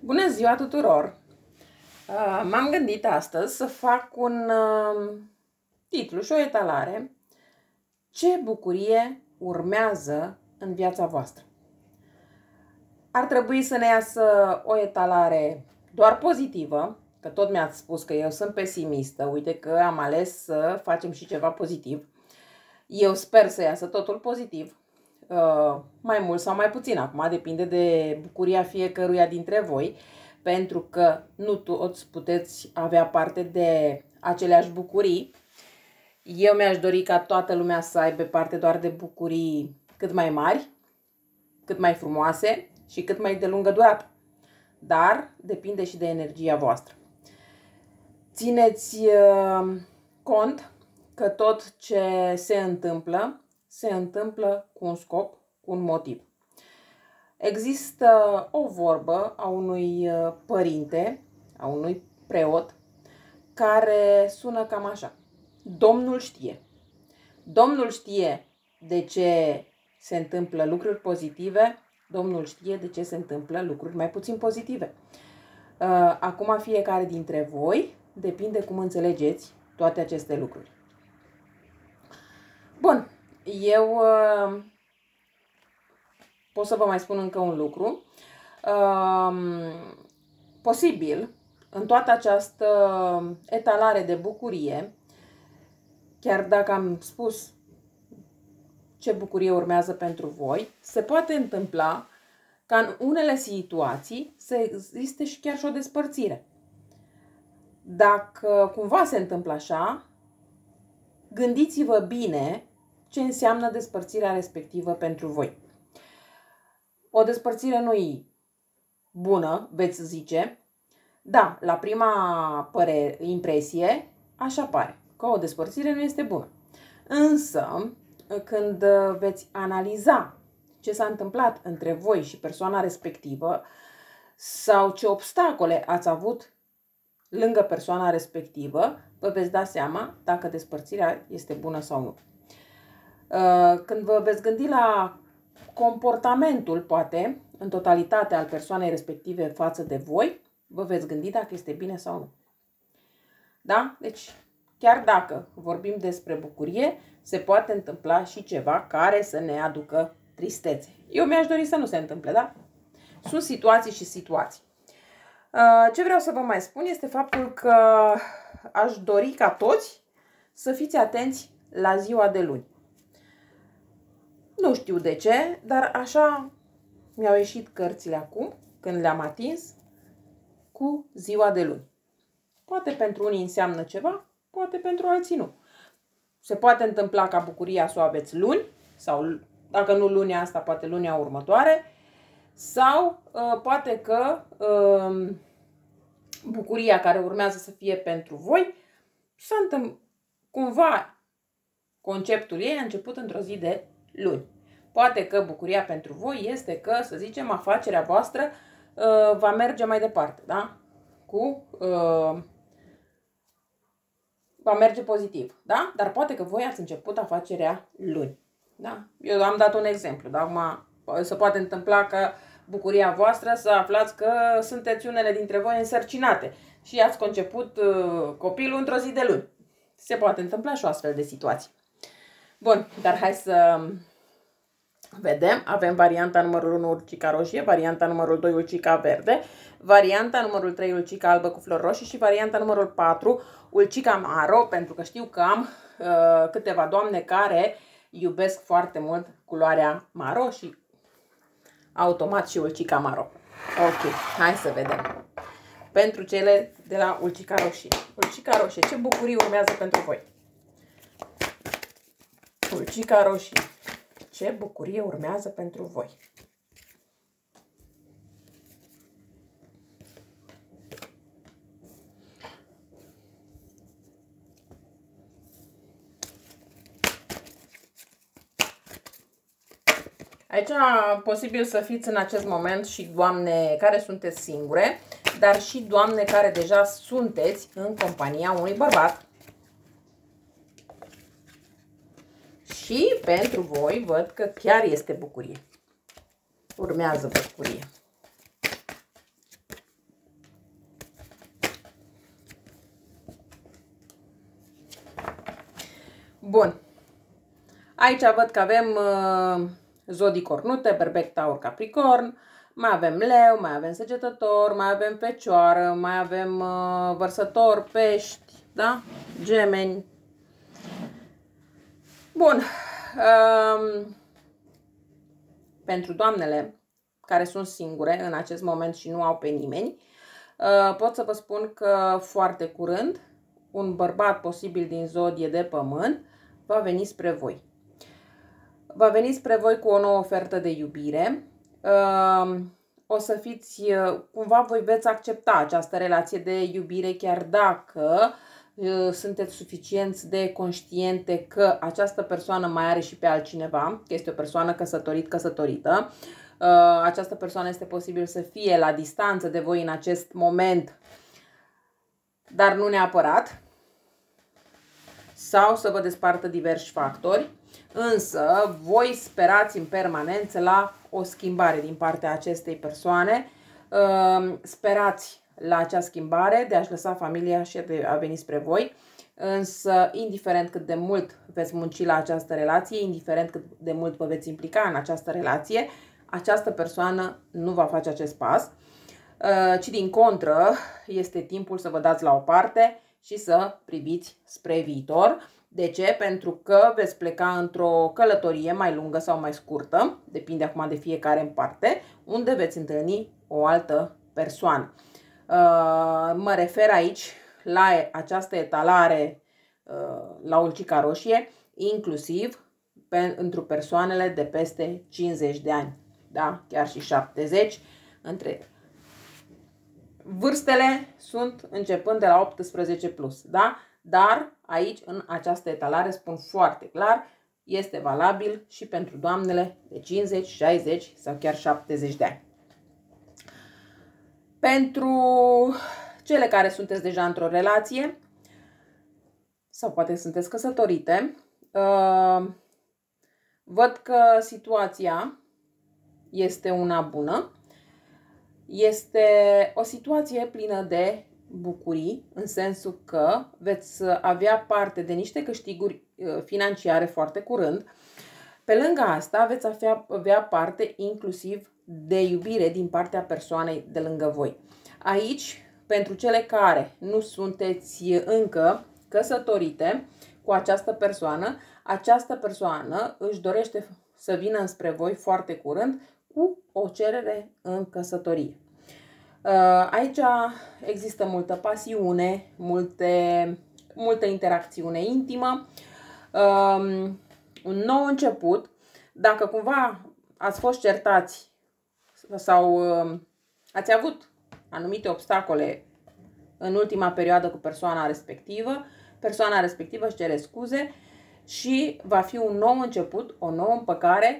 Bună ziua tuturor! M-am gândit astăzi să fac un titlu și o etalare. Ce bucurie urmează în viața voastră? Ar trebui să ne iasă o etalare doar pozitivă, că tot mi-ați spus că eu sunt pesimistă. Uite că am ales să facem și ceva pozitiv. Eu sper să iasă totul pozitiv. Mai mult sau mai puțin, acum depinde de bucuria fiecăruia dintre voi, pentru că nu toți puteți avea parte de aceleași bucurii. Eu mi-aș dori ca toată lumea să aibă parte doar de bucurii cât mai mari, cât mai frumoase și cât mai de lungă durată. Dar depinde și de energia voastră. Țineți cont că tot ce se întâmplă cu un scop, cu un motiv. Există o vorbă a unui părinte, a unui preot, care sună cam așa. Domnul știe. Domnul știe de ce se întâmplă lucruri pozitive, Domnul știe de ce se întâmplă lucruri mai puțin pozitive. Acum fiecare dintre voi depinde cum înțelegeți toate aceste lucruri. Bun, eu pot să vă mai spun încă un lucru. Posibil, în toată această etalare de bucurie, chiar dacă am spus ce bucurie urmează pentru voi, se poate întâmpla ca în unele situații să existe și chiar și o despărțire. Dacă cumva se întâmplă așa, gândiți-vă bine ce înseamnă despărțirea respectivă pentru voi. O despărțire nu-i bună, veți zice. Da, la prima impresie, așa pare, că o despărțire nu este bună. Însă, când veți analiza ce s-a întâmplat între voi și persoana respectivă sau ce obstacole ați avut lângă persoana respectivă, vă veți da seama dacă despărțirea este bună sau nu. Când vă veți gândi la comportamentul, poate, în totalitate al persoanei respective față de voi, vă veți gândi dacă este bine sau nu. Da? Deci, chiar dacă vorbim despre bucurie, se poate întâmpla și ceva care să ne aducă tristețe. Eu mi-aș dori să nu se întâmple, da? Sunt situații și situații. Ce vreau să vă mai spun este faptul că aș dori ca toți să fiți atenți la ziua de luni. Nu știu de ce, dar așa mi-au ieșit cărțile acum, când le-am atins, cu ziua de luni. Poate pentru unii înseamnă ceva, poate pentru alții nu. Se poate întâmpla ca bucuria să o aveți luni, sau dacă nu lunia asta, poate lunia următoare, sau poate că bucuria care urmează să fie pentru voi, cumva conceptul ei a început într-o zi de luni. Poate că bucuria pentru voi este că, să zicem, afacerea voastră va merge mai departe, da? Va merge pozitiv, da? Dar poate că voi ați început afacerea luni, da? Eu am dat un exemplu, da? Acum se poate întâmpla că bucuria voastră să aflați că sunteți unele dintre voi însărcinate și ați conceput copilul într-o zi de luni. Se poate întâmpla și o astfel de situație. Bun, dar hai să vedem. Avem varianta numărul 1, ulcica roșie, varianta numărul 2, ulcica verde, varianta numărul 3, ulcica albă cu flori roșii și varianta numărul 4, ulcica maro, pentru că știu că am câteva doamne care iubesc foarte mult culoarea maro și automat și ulcica maro. Ok, hai să vedem. Pentru cele de la ulcica roșie. Ulcica roșie, ce bucurii urmează pentru voi? Ulcica roșie. Ce bucurie urmează pentru voi? Aici posibil să fiți în acest moment și doamne care sunteți singure, dar și doamne care deja sunteți în compania unui bărbat. Și pentru voi văd că chiar este bucurie. Urmează bucurie. Bun. Aici văd că avem zodii cornute, berbec, taur, capricorn, mai avem leu, mai avem săgetător, mai avem fecioară, mai avem vărsător, pești, da? Gemeni. Bun. Pentru doamnele care sunt singure în acest moment și nu au pe nimeni, pot să vă spun că foarte curând un bărbat posibil din zodie de pământ va veni spre voi. Va veni spre voi cu o nouă ofertă de iubire. O să fiți, cumva voi veți accepta această relație de iubire chiar dacă sunteți suficienți de conștiente că această persoană mai are și pe altcineva, că este o persoană căsătorită. Această persoană este posibil să fie la distanță de voi în acest moment, dar nu neapărat, sau să vă despartă diversi factori, însă voi sperați în permanență la o schimbare din partea acestei persoane, sperați la acea schimbare de a-și lăsa familia și de a veni spre voi, însă indiferent cât de mult veți munci la această relație, indiferent cât de mult vă veți implica în această relație, această persoană nu va face acest pas, ci din contră este timpul să vă dați la o parte și să priviți spre viitor. De ce? Pentru că veți pleca într-o călătorie mai lungă sau mai scurtă, depinde acum de fiecare în parte, unde veți întâlni o altă persoană. Mă refer aici la această etalare la Ulcica Roșie, inclusiv pentru persoanele de peste 50 de ani, da? Chiar și 70, între vârstele sunt începând de la 18 plus, da? Dar aici, în această etalare, spun foarte clar, este valabil și pentru doamnele de 50, 60 sau chiar 70 de ani. Pentru cele care sunteți deja într-o relație sau poate sunteți căsătorite, văd că situația este una bună. Este o situație plină de bucurii, în sensul că veți avea parte de niște câștiguri financiare foarte curând. Pe lângă asta veți avea parte inclusiv de iubire din partea persoanei de lângă voi. Aici, pentru cele care nu sunteți încă căsătorite cu această persoană își dorește să vină înspre voi foarte curând cu o cerere în căsătorie. Aici există multă pasiune, multă interacțiune intimă, un nou început. Dacă cumva ați fost certați sau ați avut anumite obstacole în ultima perioadă cu persoana respectivă își cere scuze și va fi un nou început, o nouă împăcare,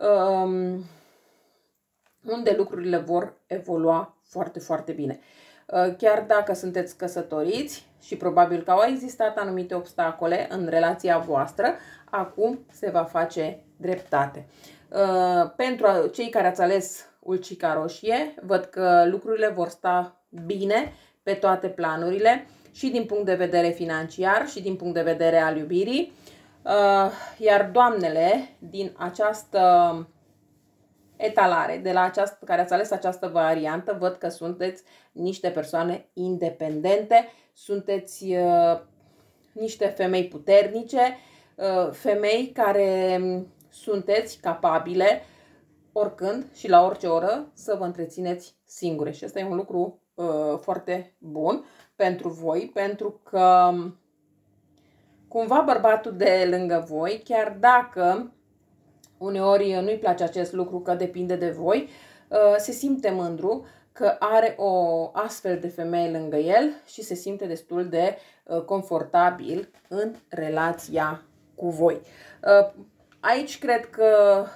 unde lucrurile vor evolua foarte, foarte bine. Chiar dacă sunteți căsătoriți și probabil că au existat anumite obstacole în relația voastră, acum se va face dreptate. Pentru cei care ați ales Ulcica Roșie, văd că lucrurile vor sta bine pe toate planurile, și din punct de vedere financiar și din punct de vedere al iubirii. Iar doamnele din această etalare, care ați ales această variantă, văd că sunteți niște persoane independente, sunteți niște femei puternice, femei care sunteți capabile oricând și la orice oră să vă întrețineți singure. Și asta e un lucru foarte bun pentru voi, pentru că cumva bărbatul de lângă voi, chiar dacă uneori nu-i place acest lucru, că depinde de voi, se simte mândru că are o astfel de femeie lângă el și se simte destul de confortabil în relația cu voi. Aici cred că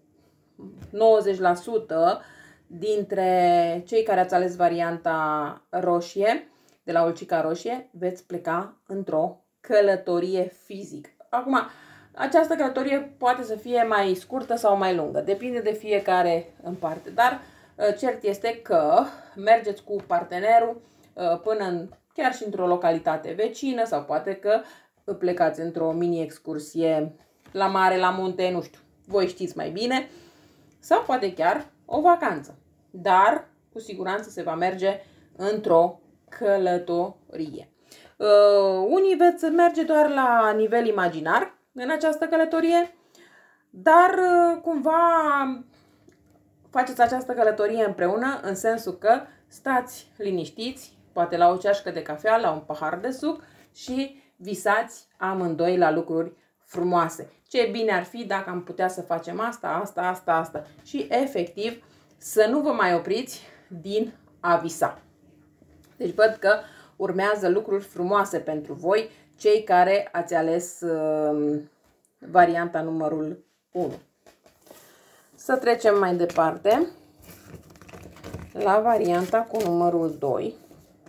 90% dintre cei care ați ales varianta roșie, de la Ulcica Roșie, veți pleca într-o călătorie fizică. Acum, această călătorie poate să fie mai scurtă sau mai lungă, depinde de fiecare în parte, dar cert este că mergeți cu partenerul până chiar și într-o localitate vecină sau poate că plecați într-o mini-excursie la mare, la munte, nu știu, voi știți mai bine, sau poate chiar o vacanță. Dar, cu siguranță, se va merge într-o călătorie. Unii veți merge doar la nivel imaginar în această călătorie, dar cumva faceți această călătorie împreună, în sensul că stați liniștiți, poate la o ceașcă de cafea, la un pahar de suc și visați amândoi la lucruri frumoase. Ce bine ar fi dacă am putea să facem asta și efectiv să nu vă mai opriți din a visa. Deci văd că urmează lucruri frumoase pentru voi, cei care ați ales varianta numărul 1. Să trecem mai departe la varianta cu numărul 2.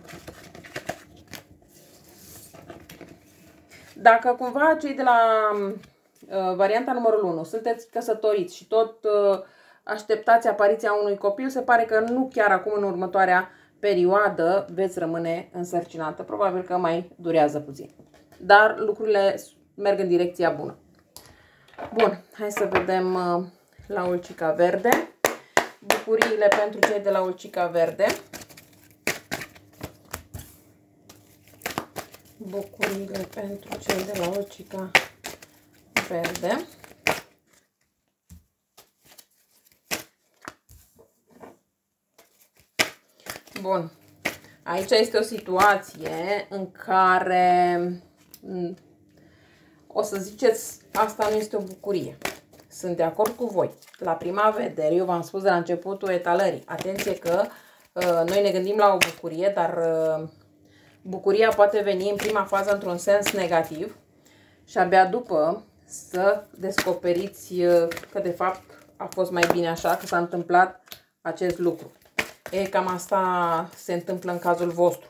Dacă cumva cei de la varianta numărul 1 sunteți căsătoriți și tot așteptați apariția unui copil, se pare că nu chiar acum, în următoarea perioadă, veți rămâne însărcinată. Probabil că mai durează puțin. Dar lucrurile merg în direcția bună. Bun, hai să vedem la Ulcica Verde. Bucuriile pentru cei de la Ulcica Verde. Bucuriile pentru cei de la Ulcica Verde. Bun. Aici este o situație în care o să ziceți, asta nu este o bucurie. Sunt de acord cu voi. La prima vedere, eu v-am spus de la începutul etalării, atenție că noi ne gândim la o bucurie, dar bucuria poate veni în prima fază într-un sens negativ și abia după să descoperiți că de fapt a fost mai bine așa, că s-a întâmplat acest lucru. Cam asta se întâmplă în cazul vostru.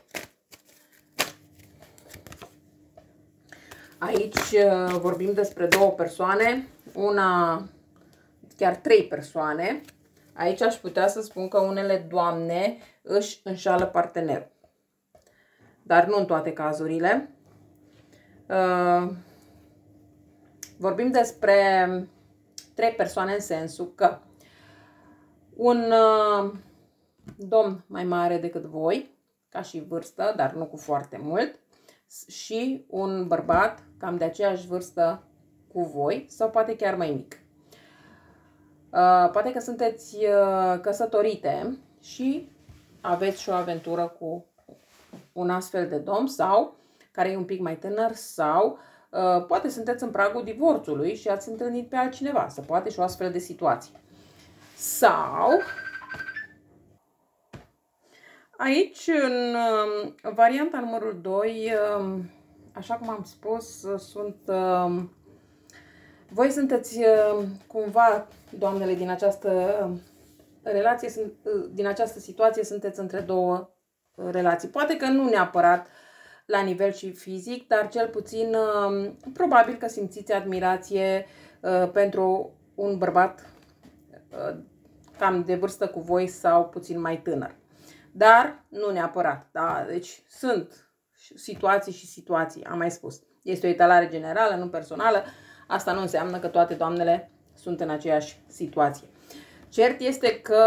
Aici vorbim despre două persoane, chiar 3 persoane. Aici aș putea să spun că unele doamne își înșală partenerul. Dar nu în toate cazurile. Vorbim despre 3 persoane în sensul că un domn mai mare decât voi, ca și vârstă, dar nu cu foarte mult, și un bărbat cam de aceeași vârstă cu voi sau poate chiar mai mic. Poate că sunteți căsătorite și aveți și o aventură cu un astfel de domn sau care e un pic mai tânăr sau poate sunteți în pragul divorțului și ați întâlnit pe altcineva, să poate și o astfel de situație. Sau aici, în varianta numărul 2, așa cum am spus, voi sunteți cumva, doamnele, din această relație, din această situație, sunteți între două relații. Poate că nu neapărat la nivel și fizic, dar cel puțin probabil că simțiți admirație pentru un bărbat cam de vârstă cu voi sau puțin mai tânăr. Dar nu neapărat, da? Deci sunt situații și situații, am mai spus. Este o etalare generală, nu personală. Asta nu înseamnă că toate doamnele sunt în aceeași situație. Cert este că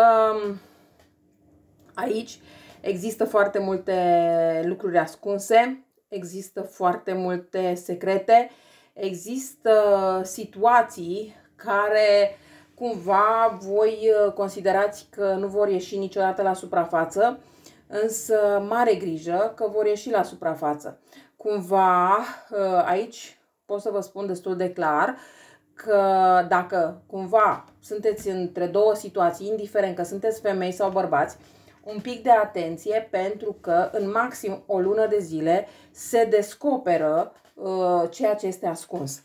aici există foarte multe lucruri ascunse, există foarte multe secrete, există situații care cumva voi considerați că nu vor ieși niciodată la suprafață, însă mare grijă că vor ieși la suprafață. Cumva aici pot să vă spun destul de clar că dacă cumva sunteți între două situații, indiferent că sunteți femei sau bărbați, un pic de atenție pentru că în maxim o lună de zile se descoperă ceea ce este ascuns.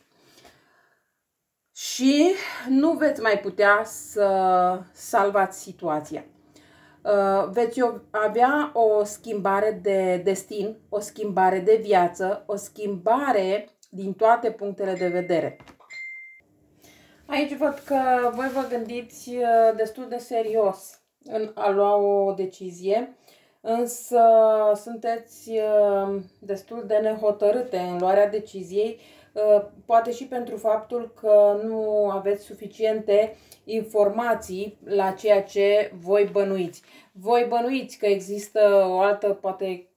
Și nu veți mai putea să salvați situația. Veți avea o schimbare de destin, o schimbare de viață, o schimbare din toate punctele de vedere. Aici văd că voi vă gândiți destul de serios în a lua o decizie, însă sunteți destul de nehotărâte în luarea deciziei, poate și pentru faptul că nu aveți suficiente informații la ceea ce voi bănuiți. Voi bănuiți că există o altă, poate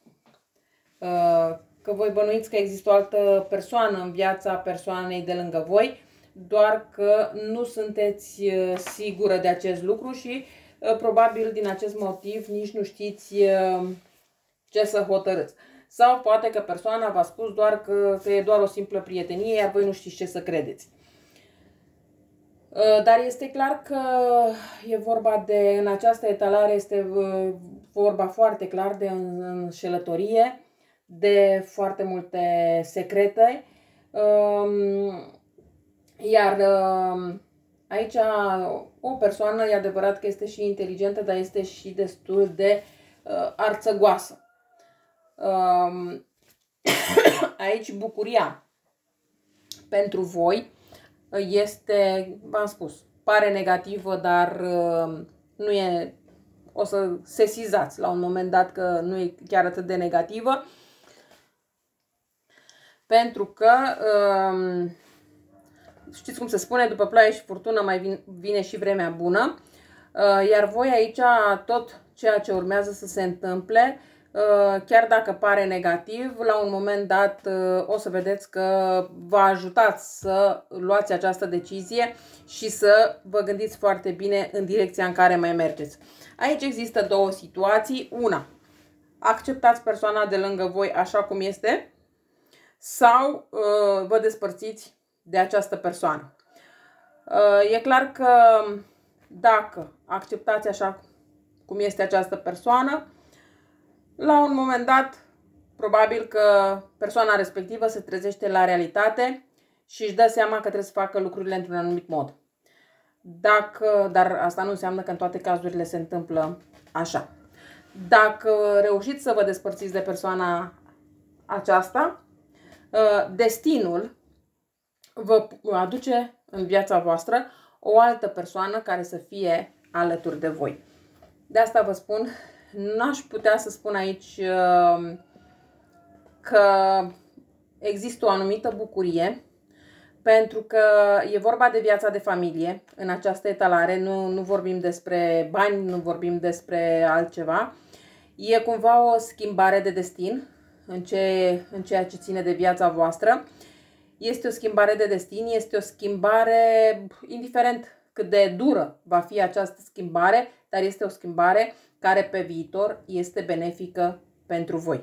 că voi bănuiți că există o altă persoană în viața persoanei de lângă voi, doar că nu sunteți sigură de acest lucru și probabil din acest motiv nici nu știți ce să hotărâți. Sau poate că persoana v-a spus doar că e doar o simplă prietenie, iar voi nu știți ce să credeți. Dar este clar că e vorba de, în această etalare este vorba foarte clar de înșelătorie, de foarte multe secrete. Iar aici o persoană, e adevărat că este și inteligentă, dar este și destul de arțăgoasă. Aici bucuria pentru voi este, v-am spus, pare negativă, dar nu e, o să sesizați la un moment dat că nu e chiar atât de negativă, pentru că știți cum se spune, după ploaie și furtună mai vine și vremea bună, iar voi aici tot ceea ce urmează să se întâmple, chiar dacă pare negativ, la un moment dat o să vedeți că vă ajutați să luați această decizie și să vă gândiți foarte bine în direcția în care mai mergeți. Aici există două situații. Una, acceptați persoana de lângă voi așa cum este sau vă despărțiți de această persoană. E clar că dacă acceptați așa cum este această persoană, la un moment dat, probabil că persoana respectivă se trezește la realitate și își dă seama că trebuie să facă lucrurile într-un anumit mod. Dar asta nu înseamnă că în toate cazurile se întâmplă așa. Dacă reușiți să vă despărțiți de persoana aceasta, destinul vă aduce în viața voastră o altă persoană care să fie alături de voi. De asta vă spun, n-aș putea să spun aici că există o anumită bucurie, pentru că e vorba de viața de familie în această etalare, nu vorbim despre bani, nu vorbim despre altceva. E cumva o schimbare de destin în ceea ce ține de viața voastră. Este o schimbare de destin, este o schimbare, indiferent cât de dură va fi această schimbare, dar este o schimbare care pe viitor este benefică pentru voi.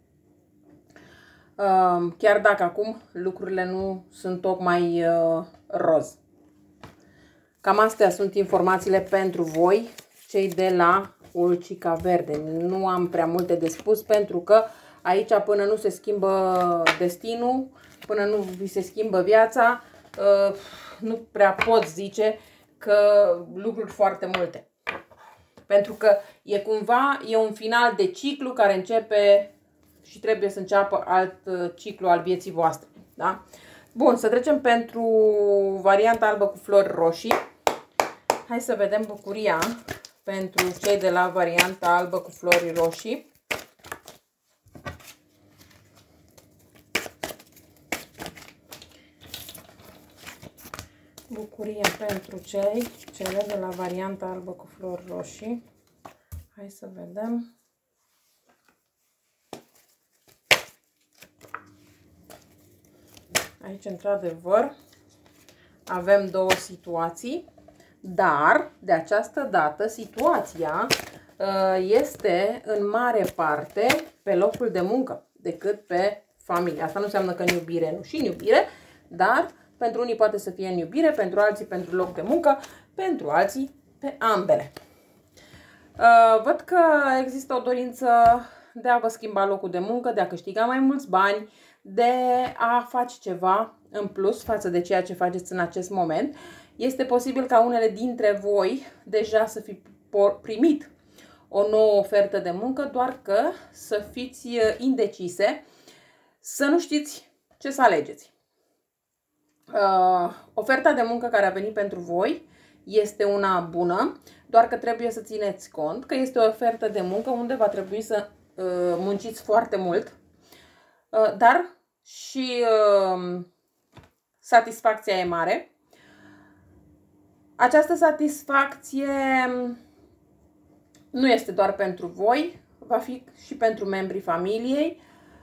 Chiar dacă acum lucrurile nu sunt tocmai roz. Cam astea sunt informațiile pentru voi, cei de la Ulcica Verde. Nu am prea multe de spus, pentru că aici până nu se schimbă destinul, până nu vi se schimbă viața, nu prea pot zice că lucruri foarte multe. Pentru că e cumva, e un final de ciclu care începe și trebuie să înceapă alt ciclu al vieții voastre. Da? Bun, să trecem pentru varianta albă cu flori roșii. Hai să vedem bucuria pentru cei de la varianta albă cu flori roșii. Bucuria pentru cele de la varianta albă cu flori roșii. Hai să vedem. Aici, într-adevăr, avem două situații, dar de această dată situația este în mare parte pe locul de muncă decât pe familie. Asta nu înseamnă că în iubire, nu și în iubire, dar pentru unii poate să fie în iubire, pentru alții pentru loc de muncă, pentru alții pe ambele. Văd că există o dorință de a vă schimba locul de muncă, de a câștiga mai mulți bani, de a face ceva în plus față de ceea ce faceți în acest moment. Este posibil ca unele dintre voi deja să fi primit o nouă ofertă de muncă, doar că să fiți indecise, să nu știți ce să alegeți. Oferta de muncă care a venit pentru voi este una bună, doar că trebuie să țineți cont că este o ofertă de muncă unde va trebui să munciți foarte mult, dar și satisfacția e mare. Această satisfacție nu este doar pentru voi, va fi și pentru membrii familiei.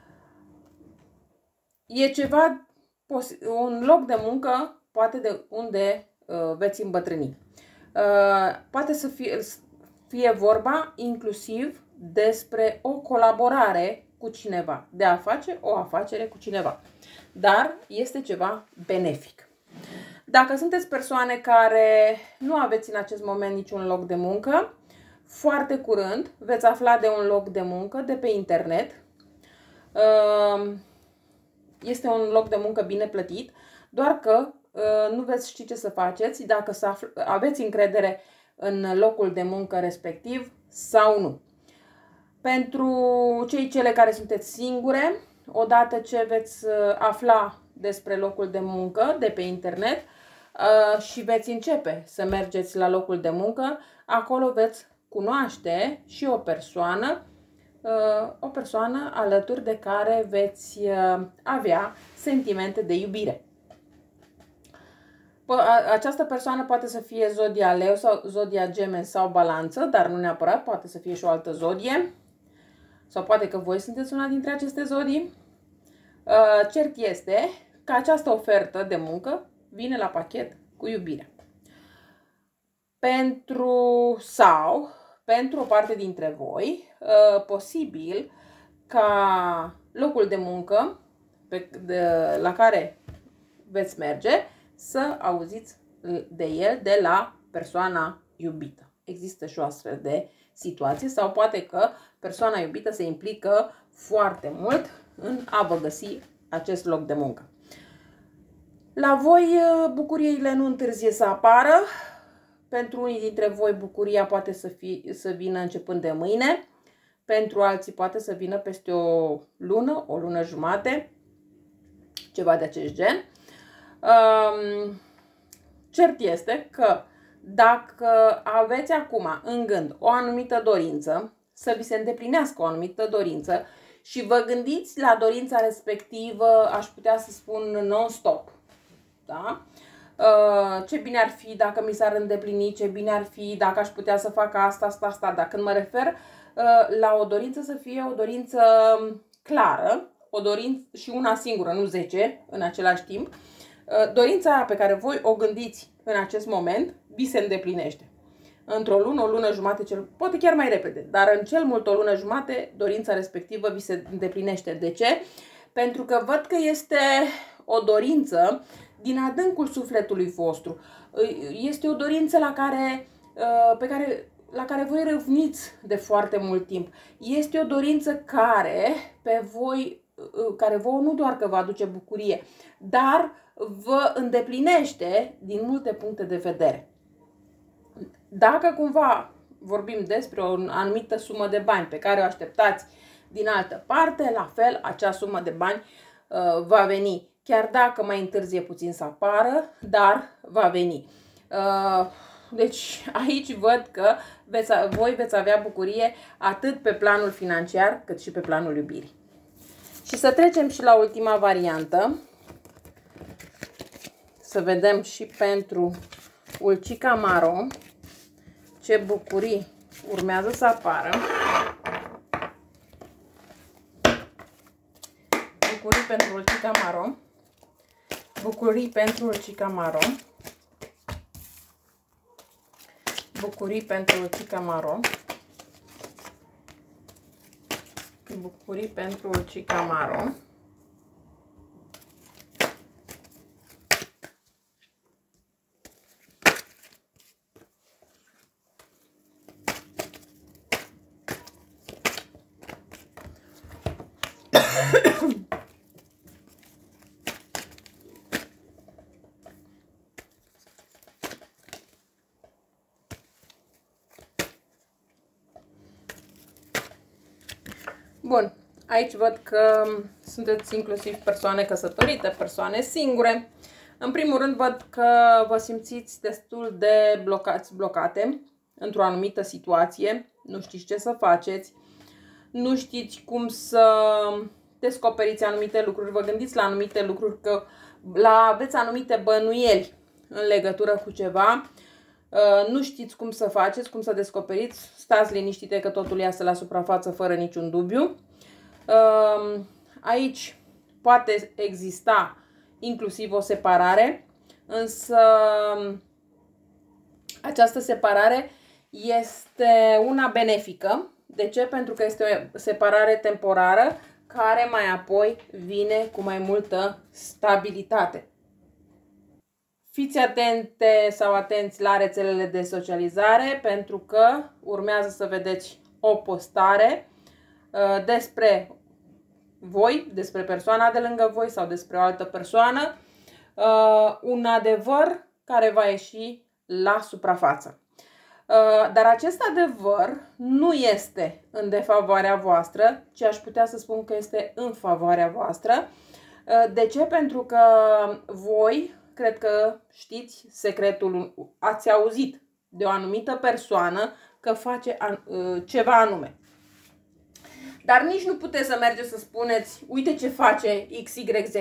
E ceva, un loc de muncă, poate de unde veți îmbătrâni. Poate să fie vorba inclusiv despre o colaborare cu cineva, de a face o afacere cu cineva. Dar este ceva benefic. Dacă sunteți persoane care nu aveți în acest moment niciun loc de muncă, foarte curând veți afla de un loc de muncă de pe internet. Este un loc de muncă bine plătit, doar că nu veți ști ce să faceți, dacă aveți încredere în locul de muncă respectiv sau nu. Pentru cele care sunteți singure, odată ce veți afla despre locul de muncă de pe internet și veți începe să mergeți la locul de muncă, acolo veți cunoaște și o persoană alături de care veți avea sentimente de iubire. Această persoană poate să fie zodia Leu sau zodia Gemeni sau Balanță, dar nu neapărat, poate să fie și o altă zodie. Sau poate că voi sunteți una dintre aceste zodii. Cert este că această ofertă de muncă vine la pachet cu iubirea. Pentru o parte dintre voi, posibil ca locul de muncă la care veți merge să auziți de el de la persoana iubită. Există și o astfel de situație sau poate că persoana iubită se implică foarte mult în a vă găsi acest loc de muncă. La voi bucuriile nu întârzie să apară. Pentru unii dintre voi bucuria poate să vină începând de mâine. Pentru alții poate să vină peste o lună jumate, ceva de acest gen. Cert este că dacă aveți acum în gând o anumită dorință, să vi se îndeplinească o anumită dorință și vă gândiți la dorința respectivă, aș putea să spun non-stop, da? Ce bine ar fi dacă mi s-ar îndeplini, ce bine ar fi dacă aș putea să fac asta, dar când mă refer la o dorință, să fie o dorință clară, o dorință și una singură, nu 10 în același timp. Dorința aia pe care voi o gândiți în acest moment vi se îndeplinește. Într-o lună, o lună jumate, poate chiar mai repede, dar în cel mult o lună jumate dorința respectivă vi se îndeplinește. De ce? Pentru că văd că este o dorință din adâncul sufletului vostru. Este o dorință la care voi râvniți de foarte mult timp. Este o dorință care vouă nu doar că vă aduce bucurie, dar vă îndeplinește din multe puncte de vedere. Dacă cumva vorbim despre o anumită sumă de bani pe care o așteptați din altă parte, la fel, acea sumă de bani va veni. Chiar dacă mai întârzie puțin să apară, dar va veni. Deci aici văd că voi veți avea bucurie atât pe planul financiar cât și pe planul iubirii. Și să trecem și la ultima variantă. Să vedem și pentru Ulcica Maro ce bucurii urmează să apară. Bucurii pentru Ulcica Maro. Bucurii pentru Ulcica Maro. Bucurii pentru Ulcica Maro. Bucurii pentru Ulcica Maro. Bun, aici văd că sunteți inclusiv persoane căsătorite, persoane singure. În primul rând văd că vă simțiți destul de blocate într-o anumită situație, nu știți ce să faceți, nu știți cum să descoperiți anumite lucruri, vă gândiți la anumite lucruri, că aveți anumite bănuieli în legătură cu ceva, nu știți cum să faceți, cum să descoperiți, stați liniștite că totul iasă la suprafață fără niciun dubiu. Aici poate exista inclusiv o separare, însă această separare este una benefică. De ce? Pentru că este o separare temporară care mai apoi vine cu mai multă stabilitate. Fiți atente sau atenți la rețelele de socializare, pentru că urmează să vedeți o postare despre voi, despre persoana de lângă voi sau despre o altă persoană, un adevăr care va ieși la suprafață. Dar acest adevăr nu este în defavoarea voastră, ci aș putea să spun că este în favoarea voastră. De ce? Pentru că voi, cred că știți secretul, ați auzit de o anumită persoană că face ceva anume. Dar nici nu puteți să mergeți să spuneți, uite ce face XYZ.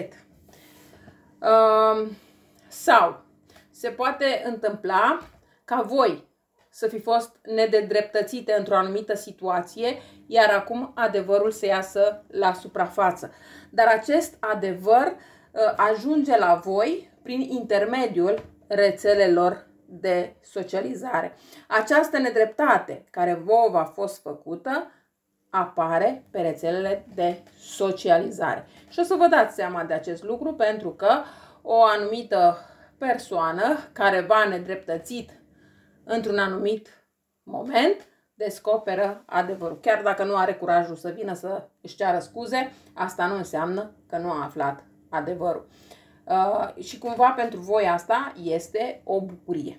Sau se poate întâmpla ca voi să fi fost nededreptățite într-o anumită situație, iar acum adevărul se iasă la suprafață. Dar acest adevăr ajunge la voi prin intermediul rețelelor de socializare. Această nedreptate care vouă a fost făcută apare pe rețelele de socializare. Și o să vă dați seama de acest lucru, pentru că o anumită persoană care v-a nedreptățit într-un anumit moment descoperă adevărul. Chiar dacă nu are curajul să vină să își ceară scuze, asta nu înseamnă că nu a aflat adevărul. Și cumva pentru voi asta este o bucurie.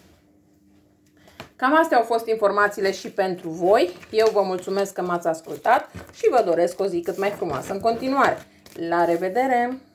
Cam astea au fost informațiile și pentru voi. Eu vă mulțumesc că m-ați ascultat și vă doresc o zi cât mai frumoasă în continuare. La revedere!